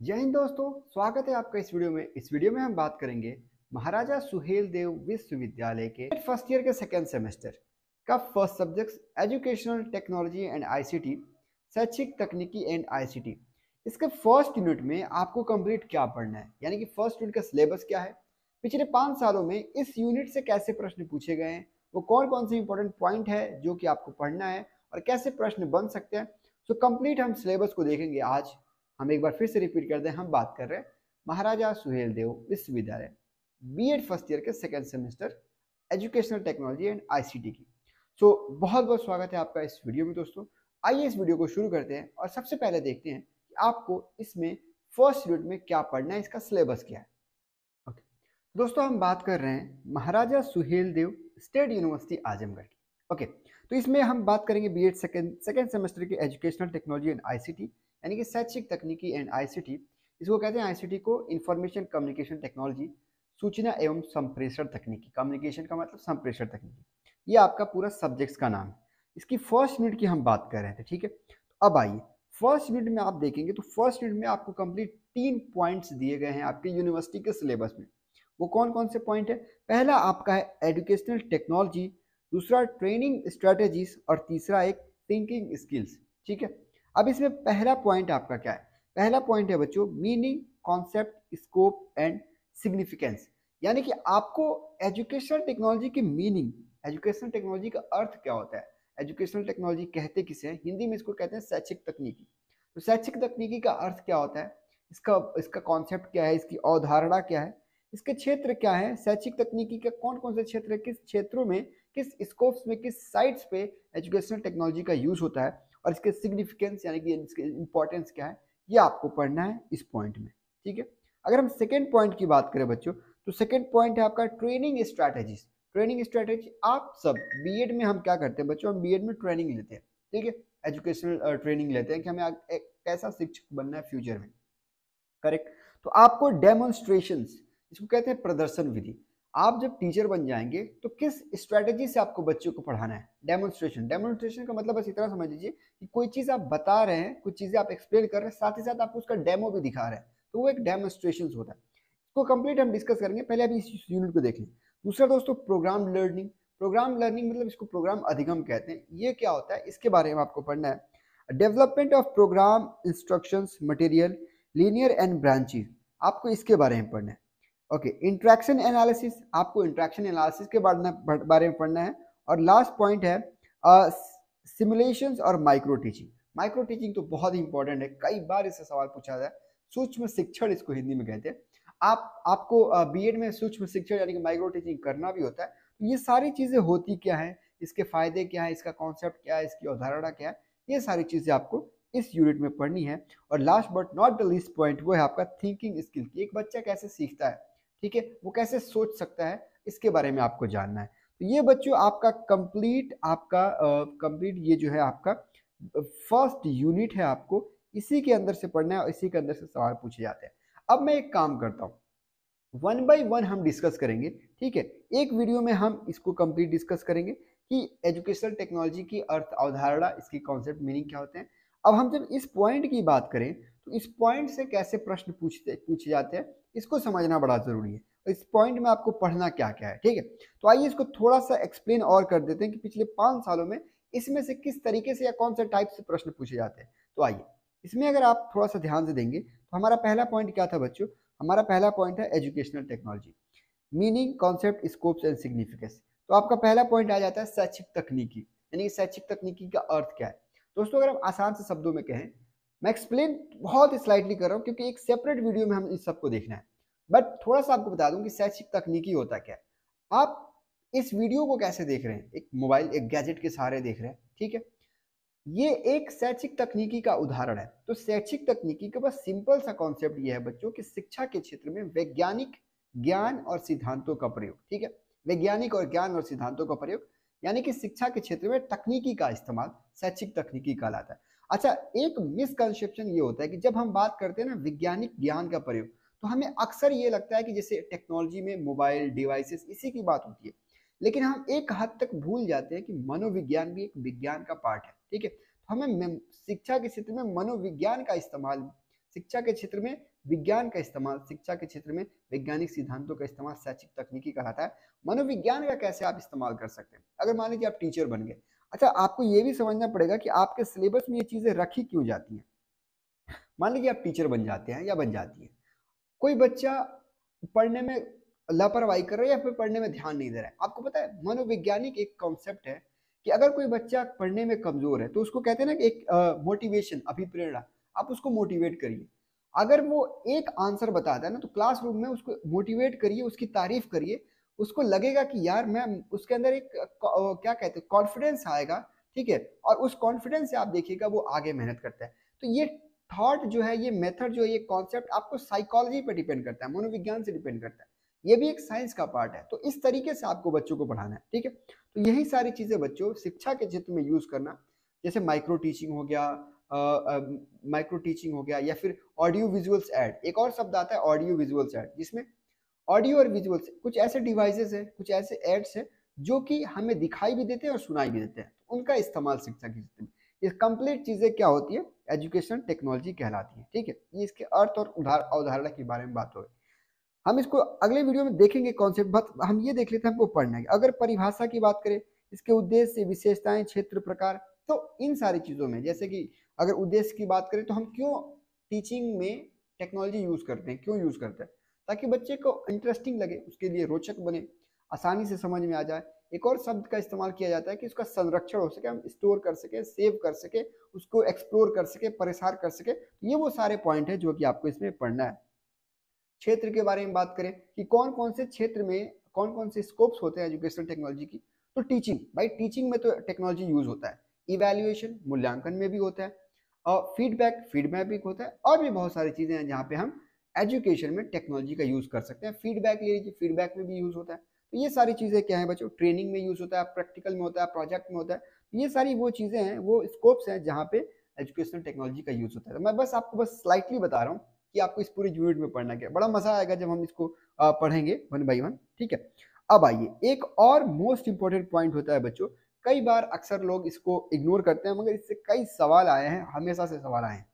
जय हिंद दोस्तों, स्वागत है आपका इस वीडियो में। इस वीडियो में हम बात करेंगे महाराजा सुहेल देव विश्वविद्यालय के फर्स्ट ईयर के सेकेंड सेमेस्टर का first subject educational technology and ICT, शैक्षिक तकनीकी एंड आईसीटी। इसके फर्स्ट यूनिट में आपको कंप्लीट क्या पढ़ना है, यानी कि फर्स्ट यूनिट का सिलेबस क्या है, पिछले 5 सालों में इस यूनिट से कैसे प्रश्न पूछे गए हैं, वो कौन कौन से इंपॉर्टेंट पॉइंट है जो कि आपको पढ़ना है और कैसे प्रश्न बन सकते हैं। सो कंप्लीट हम सिलेबस को देखेंगे आज। हम एक बार फिर से रिपीट कर दें, हम बात कर रहे हैं महाराजा सुहेल देव विश्वविद्यालय बीएड फर्स्ट ईयर के second semester educational technology and ICT की। बहुत बहुत स्वागत है आपका इस वीडियो में दोस्तों। आइए इस वीडियो को शुरू करते हैं और सबसे पहले देखते हैं कि आपको इसमें फर्स्ट यूनिट में क्या पढ़ना है, इसका सिलेबस क्या है। ओके दोस्तों, हम बात कर रहे हैं महाराजा सुहेल देव स्टेट यूनिवर्सिटी आजमगढ़ की। ओके, तो इसमें हम बात करेंगे बीएड सेकेंड सेमेस्टर की एजुकेशनल टेक्नोलॉजी एंड आईसीटी, यानी कि शैक्षिक तकनीकी एंड आईसीटी। इसको कहते हैं आईसीटी को इंफॉर्मेशन कम्युनिकेशन टेक्नोलॉजी, सूचना एवं संप्रेषण तकनीकी। कम्युनिकेशन का मतलब संप्रेषण तकनीकी, ये आपका पूरा सब्जेक्ट्स का नाम है। इसकी फर्स्ट यूनिट की हम बात कर रहे थे, ठीक है। तो अब आइए फर्स्ट यूनिट में आप देखेंगे तो फर्स्ट यूनिट में आपको कंप्लीट 3 पॉइंट्स दिए गए हैं आपके यूनिवर्सिटी के सिलेबस में। वो कौन कौन से पॉइंट है? पहला आपका है एजुकेशनल टेक्नोलॉजी, दूसरा ट्रेनिंग स्ट्रेटेजीज और तीसरा एक थिंकिंग स्किल्स, ठीक है। अब इसमें पहला पॉइंट आपका क्या है? पहला पॉइंट है बच्चों meaning, concept, scope and significance, यानी कि आपको एजुकेशनल टेक्नोलॉजी की मीनिंग, एजुकेशनल टेक्नोलॉजी का अर्थ क्या होता है, एजुकेशनल टेक्नोलॉजी कहते किसे हैं, हिंदी में इसको कहते हैं शैक्षिक तकनीकी। तो शैक्षिक तकनीकी का अर्थ क्या होता है, इसका इसका कॉन्सेप्ट क्या है, इसकी अवधारणा क्या है, इसके क्षेत्र क्या है, शैक्षिक तकनीकी के कौन कौन से क्षेत्र है, किस क्षेत्रों में, किस स्कोप्स में, किस साइट्स पे एजुकेशनल टेक्नोलॉजी का यूज होता है, और इसके सिग्निफिकेंस यानी कि इसके इंपॉर्टेंस क्या है, ये आपको पढ़ना है इस पॉइंट में, ठीक है। अगर हम सेकेंड पॉइंट की बात करें बच्चों, तो सेकेंड पॉइंट है आपका ट्रेनिंग स्ट्रैटेजीज। ट्रेनिंग स्ट्रैटेजी, आप सब बीएड में हम क्या करते हैं बच्चों, हम बीएड में ट्रेनिंग लेते हैं, ठीक है। एजुकेशनल ट्रेनिंग लेते हैं कि हमें एक कैसा शिक्षक बनना है फ्यूचर में, करेक्ट। तो आपको डेमोन्स्ट्रेशंस, इसको कहते हैं प्रदर्शन विधि। आप जब टीचर बन जाएंगे तो किस स्ट्रेटजी से आपको बच्चों को पढ़ाना है, डेमोन्स्ट्रेशन। डेमोन्स्ट्रेशन का मतलब बस इतना समझ लीजिए कि कोई चीज आप बता रहे हैं, कुछ चीजें आप एक्सप्लेन कर रहे हैं, साथ ही साथ आप उसका डेमो भी दिखा रहे हैं, तो वो एक डेमोन्स्ट्रेशन होता है। इसको कंप्लीट हम डिस्कस करेंगे, पहले अभी इस यूनिट को देख लें। दूसरा दोस्तों प्रोग्राम लर्निंग। प्रोग्राम लर्निंग मतलब इसको प्रोग्राम अधिगम कहते हैं। ये क्या होता है, इसके बारे में आपको पढ़ना है। Development of programme instructions material linear and branches, आपको इसके बारे में पढ़ना है। ओके, इंट्रैक्शन एनालिसिस, आपको इंट्रैक्शन एनालिसिस के बारे में पढ़ना है। और लास्ट पॉइंट है सिमुलेशंस और माइक्रो टीचिंग। माइक्रो टीचिंग तो बहुत ही इंपॉर्टेंट है, कई बार इससे सवाल पूछा जाए। सूक्ष्म शिक्षण इसको हिंदी में कहते हैं। आपको बीएड में सूक्ष्म शिक्षण यानी कि माइक्रो टीचिंग करना भी होता है। तो ये सारी चीजें होती क्या है, इसके फायदे क्या है, इसका कॉन्सेप्ट क्या है, इसकी अवधारणा क्या है, ये सारी चीजें आपको इस यूनिट में पढ़नी है। और last but not the least point वो है आपका थिंकिंग स्किल की। एक बच्चा कैसे सीखता है, ठीक है, वो कैसे सोच सकता है, इसके बारे में आपको जानना है। तो ये बच्चों आपका कंप्लीट ये जो है आपका फर्स्ट यूनिट है, आपको इसी के अंदर से पढ़ना है और इसी के अंदर से सवाल पूछे जाते हैं। अब मैं एक काम करता हूँ, वन बाय वन हम डिस्कस करेंगे, ठीक है। एक वीडियो में हम इसको कंप्लीट डिस्कस करेंगे कि एजुकेशनल टेक्नोलॉजी की अर्थ अवधारणा, इसकी कॉन्सेप्ट मीनिंग क्या होते हैं। अब हम जब इस पॉइंट की बात करें तो इस पॉइंट से कैसे प्रश्न पूछे जाते हैं, इसको समझना बड़ा जरूरी है। इस पॉइंट में आपको पढ़ना क्या क्या है, ठीक है। तो आइए इसको थोड़ा सा एक्सप्लेन और कर देते हैं कि पिछले 5 सालों में इसमें से किस तरीके से या कौन से टाइप से प्रश्न पूछे जाते हैं। तो आइए इसमें अगर आप थोड़ा सा ध्यान से देंगे तो हमारा पहला पॉइंट क्या था बच्चों, हमारा पहला पॉइंट है educational technology, meaning, concept, scopes and significance. तो आपका पहला पॉइंट आ जाता है शैक्षिक तकनीकी, यानी शैक्षिक तकनीकी का अर्थ क्या है। दोस्तों अगर हम आसान से शब्दों में कहें, मैं एक्सप्लेन बहुत स्लाइटली कर रहा हूँ क्योंकि एक सेपरेट वीडियो में हम इस सबको देखना है, बट थोड़ा सा आपको बता दूं कि शैक्षिक तकनीकी होता क्या है। आप इस वीडियो को कैसे देख रहे हैं, एक मोबाइल, एक गैजेट के सहारे देख रहे हैं, ठीक है। ये एक शैक्षिक तकनीकी का उदाहरण है। तो शैक्षिक तकनीकी का बस सिंपल सा कॉन्सेप्ट ये है बच्चों कि शिक्षा के क्षेत्र में वैज्ञानिक ज्ञान और सिद्धांतों का प्रयोग, ठीक है। वैज्ञानिक और ज्ञान और सिद्धांतों का प्रयोग, यानी कि शिक्षा के क्षेत्र में तकनीकी का इस्तेमाल शैक्षिक तकनीकी कहलाता है। अच्छा, एक मिसकंसेप्शन ये होता है कि जब हम बात करते हैं ना वैज्ञानिक ज्ञान का प्रयोग, तो हमें अक्सर ये लगता है कि जैसे टेक्नोलॉजी में मोबाइल डिवाइसेस, इसी की बात होती है। लेकिन हम एक हद तक भूल जाते हैं कि मनोविज्ञान भी एक विज्ञान का पार्ट है, ठीक है। तो हमें शिक्षा के क्षेत्र में मनोविज्ञान का इस्तेमाल शिक्षा के क्षेत्र में विज्ञान का इस्तेमाल, शिक्षा के क्षेत्र में वैज्ञानिक सिद्धांतों का इस्तेमाल शैक्षिक तकनीकी कहलाता है। मनोविज्ञान का कैसे आप इस्तेमाल कर सकते हैं, अगर मान लीजिए आप टीचर बन गए। अच्छा, आपको ये भी समझना पड़ेगा कि आपके सिलेबस में ये चीजें रखी क्यों जाती हैं। मान लीजिए आप टीचर बन जाते हैं या बन जाती है, कोई बच्चा पढ़ने में लापरवाही कर रहा है या फिर पढ़ने में ध्यान नहीं दे रहा है। आपको पता है मनोवैज्ञानिक एक कॉन्सेप्ट है कि अगर कोई बच्चा पढ़ने में कमजोर है तो उसको कहते हैं ना कि एक मोटिवेशन, अभिप्रेरणा, आप उसको मोटिवेट करिए। अगर वो एक आंसर बताता है ना तो क्लासरूम में उसको मोटिवेट करिए, उसकी तारीफ करिए, उसको लगेगा कि यार मैं, उसके अंदर एक क्या कहते हैं, कॉन्फिडेंस आएगा। ठीक है, और उस कॉन्फिडेंस से आप देखिएगा वो आगे मेहनत करता है। तो ये थॉट जो है, ये मेथड जो है, ये कॉन्सेप्ट आपको साइकोलॉजी पे डिपेंड करता है, मनोविज्ञान से डिपेंड करता है। ये भी एक साइंस का पार्ट है। तो इस तरीके से आपको बच्चों को पढ़ाना है। ठीक है, तो यही सारी चीजें बच्चों शिक्षा के क्षेत्र में यूज करना, जैसे माइक्रो टीचिंग हो गया, माइक्रो टीचिंग हो गया, या फिर ऑडियो विजुअल्स ऐड। एक और शब्द आता है ऑडियो विजुअल्स ऐड, जिसमें ऑडियो और विजुअल्स कुछ ऐसे डिवाइसेस हैं, कुछ ऐसे एड्स हैं जो कि हमें दिखाई भी देते हैं और सुनाई भी देते हैं। उनका इस्तेमाल शिक्षा के क्षेत्र में, ये कंप्लीट चीजें क्या होती है, एजुकेशन टेक्नोलॉजी कहलाती है। ठीक है, ये इसके अर्थ और अवधारणा के बारे में बात हो गई। हम इसको अगले वीडियो में देखेंगे कॉन्सेप्ट, बट हम ये देख लेते हैं हमको पढ़ना है। अगर परिभाषा की बात करें, इसके उद्देश्य, विशेषताएं, क्षेत्र, प्रकार, तो इन सारी चीजों में, जैसे कि अगर उद्देश्य की बात करें तो हम क्यों टीचिंग में टेक्नोलॉजी यूज करते हैं, क्यों यूज करते हैं, ताकि बच्चे को इंटरेस्टिंग लगे, उसके लिए रोचक बने, आसानी से समझ में आ जाए। एक और शब्द का इस्तेमाल किया जाता है कि उसका संरक्षण हो सके, हम स्टोर कर सके, सेव कर सके, उसको एक्सप्लोर कर सके, प्रसार कर सके। ये वो सारे पॉइंट है जो कि आपको इसमें पढ़ना है। क्षेत्र के बारे में बात करें कि कौन कौन से क्षेत्र में कौन कौन से स्कोप्स होते हैं एजुकेशनल टेक्नोलॉजी की, तो टीचिंग, भाई टीचिंग में तो टेक्नोलॉजी यूज होता है, इवैल्यूएशन, मूल्यांकन में भी होता है, और फीडबैक भी होता है, और भी बहुत सारी चीजें हैं जहाँ पे हम एजुकेशन में टेक्नोलॉजी का यूज कर सकते हैं। फीडबैक ले लीजिए, फीडबैक में भी यूज होता है। तो ये सारी चीजें क्या है बच्चों, ट्रेनिंग में यूज होता है, प्रैक्टिकल में होता है, प्रोजेक्ट में होता है। ये सारी वो चीजें हैं, वो स्कोप्स हैं जहाँ पे एजुकेशनल टेक्नोलॉजी का यूज होता है। तो मैं बस आपको बस स्लाइटली बता रहा हूँ कि आपको इस पूरी यूनिट में पढ़ना क्या है। बड़ा मजा आएगा जब हम इसको पढ़ेंगे वन बाई वन। ठीक है, अब आइए, एक और मोस्ट इंपॉर्टेंट पॉइंट होता है बच्चों, कई बार अक्सर लोग इसको इग्नोर करते हैं, मगर इससे कई सवाल आए हैं, हमेशा से सवाल आए हैं।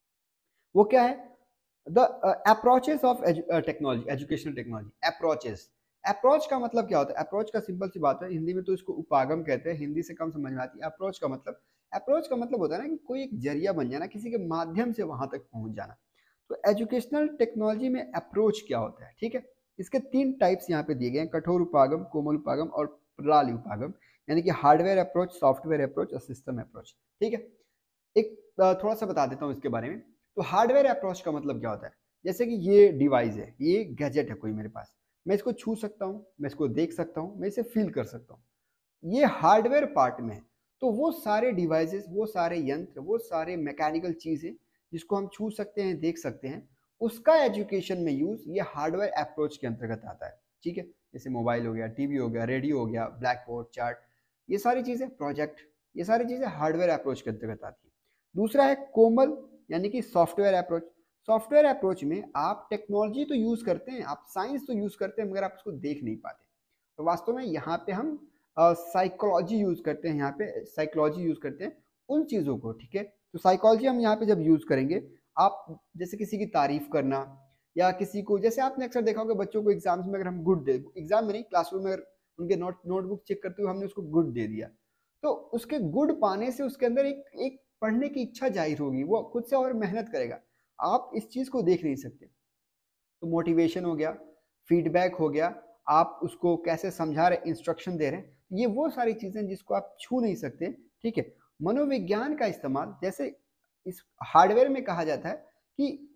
वो क्या है, the approaches of technology, educational technology. Approaches, approach का मतलब क्या होता है, अप्रोच का सिंपल सी बात है, हिंदी में तो इसको उपागम कहते हैं, हिंदी से कम समझ में आती है। अप्रोच का मतलब, अप्रोच का मतलब होता है ना कि कोई एक जरिया बन जाना, किसी के माध्यम से वहां तक पहुंच जाना। तो एजुकेशनल टेक्नोलॉजी में अप्रोच क्या होता है, ठीक है, इसके 3 टाइप्स यहाँ पे दिए गए हैं, कठोर उपागम, कोमल उपागम और प्रणाली उपागम, यानी कि हार्डवेयर अप्रोच, सॉफ्टवेयर अप्रोच और सिस्टम अप्रोच। ठीक है, एक थोड़ा सा बता देता हूँ इसके बारे में। तो हार्डवेयर अप्रोच का मतलब क्या होता है, जैसे कि ये डिवाइस है, ये गैजेट है कोई मेरे पास, मैं इसको छू सकता हूँ, मैं इसको देख सकता हूँ, मैं इसे फील कर सकता हूँ, ये हार्डवेयर पार्ट में है। तो वो सारे डिवाइसेस, वो सारे यंत्र, वो सारे मैकेनिकल चीजें जिसको हम छू सकते हैं, देख सकते हैं, उसका एजुकेशन में यूज ये हार्डवेयर अप्रोच के अंतर्गत आता है। ठीक है, जैसे मोबाइल हो गया, टीवी हो गया, रेडियो हो गया, ब्लैक बोर्ड, चार्ट, ये सारी चीजें, प्रोजेक्ट, ये सारी चीजें हार्डवेयर अप्रोच के अंतर्गत आती है। दूसरा है कोमल, यानी कि सॉफ्टवेयर अप्रोच। सॉफ्टवेयर अप्रोच में आप टेक्नोलॉजी तो यूज करते हैं, आप साइंस तो यूज करते हैं, मगर आप उसको देख नहीं पाते। तो वास्तव में यहाँ पे हम साइकोलॉजी यूज करते हैं, यहाँ पे साइकोलॉजी यूज करते हैं उन चीजों को। ठीक है, तो साइकोलॉजी हम यहाँ पे जब यूज करेंगे, आप जैसे किसी की तारीफ करना, या किसी को, जैसे आपने अक्सर देखा होगा बच्चों को एग्जाम्स में अगर हम गुड दे, एग्जाम में नहीं, क्लासरूम में अगर उनके नोटबुक चेक करते हुए हमने उसको गुड दे दिया, तो उसके गुड पाने से उसके अंदर एक पढ़ने की इच्छा जाहिर होगी, वो खुद से और मेहनत करेगा। आप इस चीज को देख नहीं सकते। तो मोटिवेशन हो गया, फीडबैक हो गया, आप उसको कैसे समझा रहे, इंस्ट्रक्शन दे रहे हैं, ये वो सारी चीजें जिसको आप छू नहीं सकते। ठीक है, मनोविज्ञान का इस्तेमाल, जैसे इस हार्डवेयर में कहा जाता है कि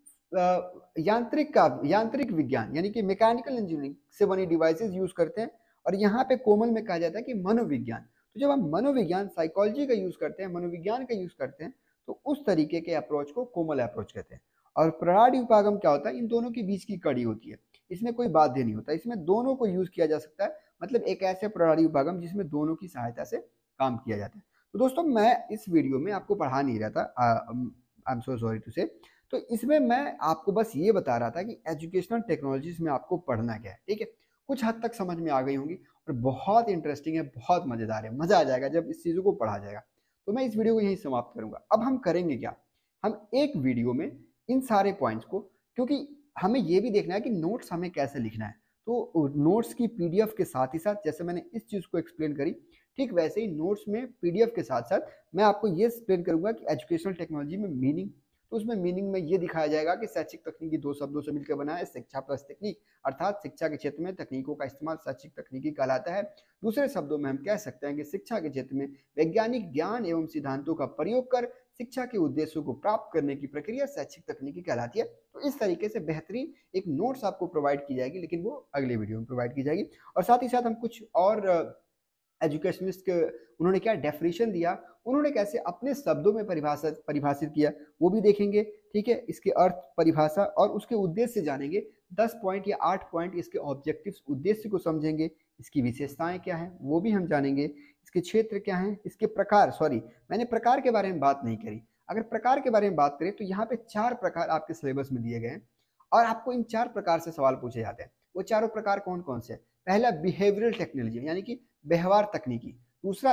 यांत्रिक विज्ञान, यानी कि मैकेनिकल इंजीनियरिंग से बनी डिवाइसेस यूज करते हैं, और यहाँ पे कोमल में कहा जाता है कि मनोविज्ञान। तो जब हम मनोविज्ञान, साइकोलॉजी का यूज करते हैं, मनोविज्ञान का यूज करते हैं, तो उस तरीके के अप्रोच को कोमल अप्रोच कहते हैं। और प्रणाली उपागम क्या होता है, इन दोनों के बीच की कड़ी होती है, इसमें कोई बाध्य नहीं होता, इसमें दोनों को यूज किया जा सकता है। मतलब एक ऐसे प्रणाली उपागम जिसमें दोनों की सहायता से काम किया जाता है। तो दोस्तों, मैं इस वीडियो में आपको पढ़ा नहीं रहा था, I am so sorry to say. तो इसमें मैं आपको बस ये बता रहा था कि एजुकेशनल टेक्नोलॉजीज में आपको पढ़ना क्या है। ठीक है, कुछ हद तक समझ में आ गई होंगी, और बहुत इंटरेस्टिंग है, बहुत मजेदार है, मजा आ जाएगा जब इस चीजों को पढ़ा जाएगा। तो मैं इस वीडियो को यहीं समाप्त करूंगा। अब हम करेंगे क्या, हम एक वीडियो में इन सारे पॉइंट्स को, क्योंकि हमें ये भी देखना है कि नोट्स हमें कैसे लिखना है। तो नोट्स की पीडीएफ के साथ ही साथ जैसे मैंने इस चीज़ को एक्सप्लेन करी, ठीक वैसे ही नोट्स में पीडीएफ के साथ साथ मैं आपको ये एक्सप्लेन करूंगा कि एजुकेशनल टेक्नोलॉजी में मीनिंग, तो उसमें मीनिंग में ये दिखाया जाएगा कि शैक्षिक तकनीकी दो शब्दों से मिलकर बना है, शिक्षा प्लस तकनीक, अर्थात शिक्षा के क्षेत्र में तकनीकों का इस्तेमाल शैक्षिक तकनीकी कहलाता है। दूसरे शब्दों में हम कह सकते हैं कि शिक्षा के क्षेत्र में वैज्ञानिक ज्ञान एवं सिद्धांतों का प्रयोग कर शिक्षा के उद्देश्यों को प्राप्त करने की प्रक्रिया शैक्षिक तकनीकी कहलाती है। तो इस तरीके से बेहतरीन एक नोट्स आपको प्रोवाइड की जाएगी, लेकिन वो अगले वीडियो में प्रोवाइड की जाएगी। और साथ ही साथ हम कुछ और एजुकेशनिस्ट के उन्होंने क्या डेफिनेशन दिया, उन्होंने कैसे अपने शब्दों में परिभाषित किया, वो भी देखेंगे। ठीक है, इसके अर्थ, परिभाषा और उसके उद्देश्य जानेंगे। 10 पॉइंट या 8 पॉइंट इसके ऑब्जेक्टिव्स, उद्देश्य को समझेंगे। इसकी विशेषताएं क्या हैं वो भी हम जानेंगे। इसके क्षेत्र क्या हैं, इसके प्रकार, सॉरी मैंने प्रकार के बारे में बात नहीं करी। अगर प्रकार के बारे में बात करें तो यहाँ पे 4 प्रकार आपके सिलेबस में दिए गए हैं और आपको इन 4 प्रकार से सवाल पूछे जाते हैं। वो चारों प्रकार कौन कौन से हैं? पहला बिहेवियरल टेक्नोलॉजी यानी कि व्यवहार तकनीकी। दूसरा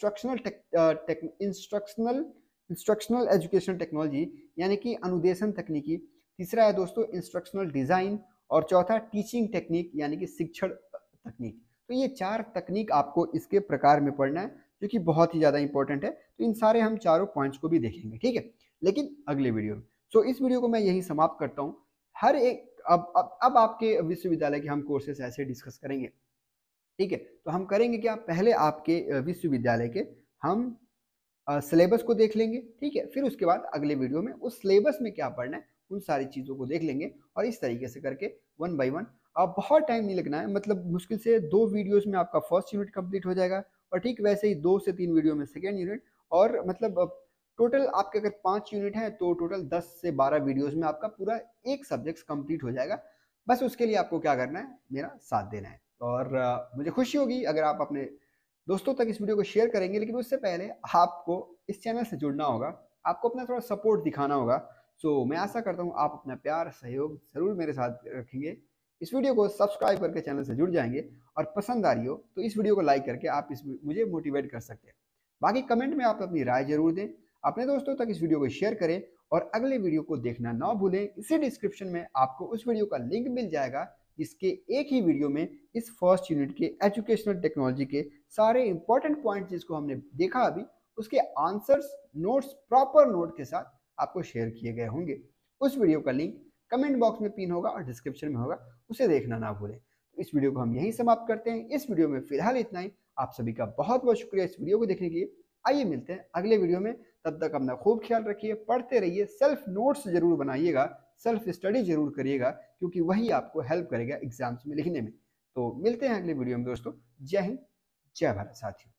इंस्ट्रक्शनल एजुकेशन टेक्नोलॉजी यानी कि अनुदेशन तकनीकी। तीसरा है दोस्तों इंस्ट्रक्शनल डिजाइन और चौथा टीचिंग टेक्निक यानी कि शिक्षण तकनीक। तो ये 4 तकनीक आपको इसके प्रकार में पढ़ना है, जो कि बहुत ही ज़्यादा इंपॉर्टेंट है। तो इन सारे हम चारों पॉइंट्स को भी देखेंगे, ठीक है, लेकिन अगले वीडियो में। सो इस वीडियो को मैं यही समाप्त करता हूँ। हर एक अब आपके विश्वविद्यालय के हम कोर्सेस ऐसे डिस्कस करेंगे, ठीक है। तो हम करेंगे क्या, पहले आपके विश्वविद्यालय के हम सिलेबस को देख लेंगे, ठीक है, फिर उसके बाद अगले वीडियो में उस सिलेबस में क्या पढ़ना है उन सारी चीज़ों को देख लेंगे। और इस तरीके से करके 1 बाय 1, अब बहुत टाइम नहीं लगना है, मतलब मुश्किल से 2 वीडियोस में आपका फर्स्ट यूनिट कंप्लीट हो जाएगा और ठीक वैसे ही 2 से 3 वीडियो में सेकेंड यूनिट। और मतलब टोटल आपके अगर 5 यूनिट हैं तो टोटल 10 से 12 वीडियोस में आपका पूरा एक सब्जेक्ट कंप्लीट हो जाएगा। बस उसके लिए आपको क्या करना है, मेरा साथ देना है। और मुझे खुशी होगी अगर आप अपने दोस्तों तक इस वीडियो को शेयर करेंगे, लेकिन उससे पहले आपको इस चैनल से जुड़ना होगा, आपको अपना थोड़ा सपोर्ट दिखाना होगा। सो मैं आशा करता हूँ आप अपना प्यार सहयोग जरूर मेरे साथ रखेंगे। इस वीडियो को सब्सक्राइब करके चैनल से जुड़ जाएंगे और पसंद आ रही हो तो इस वीडियो को लाइक करके आप मुझे मोटिवेट कर सकते हैं। बाकी कमेंट में आप अपनी राय जरूर दें, अपने दोस्तों तक इस वीडियो को शेयर करें और अगले वीडियो को देखना ना भूलें। इसी डिस्क्रिप्शन में आपको उस वीडियो का लिंक मिल जाएगा जिसके एक ही वीडियो में इस फर्स्ट यूनिट के एजुकेशनल टेक्नोलॉजी के सारे इंपॉर्टेंट पॉइंट जिसको हमने देखा अभी, उसके आंसर्स, नोट्स, प्रॉपर नोट के साथ आपको शेयर किए गए होंगे। उस वीडियो का लिंक कमेंट बॉक्स में पिन होगा और डिस्क्रिप्शन में होगा, उसे देखना ना भूलें। तो इस वीडियो को हम यहीं समाप्त करते हैं। इस वीडियो में फिलहाल इतना ही। आप सभी का बहुत बहुत शुक्रिया इस वीडियो को देखने के लिए। आइए मिलते हैं अगले वीडियो में, तब तक अपना खूब ख्याल रखिए, पढ़ते रहिए, सेल्फ नोट्स जरूर बनाइएगा, सेल्फ स्टडी जरूर करिएगा, क्योंकि वही आपको हेल्प करेगा एग्जाम्स में लिखने में। तो मिलते हैं अगले वीडियो में दोस्तों। जय हिंद, जय भारत साथियों।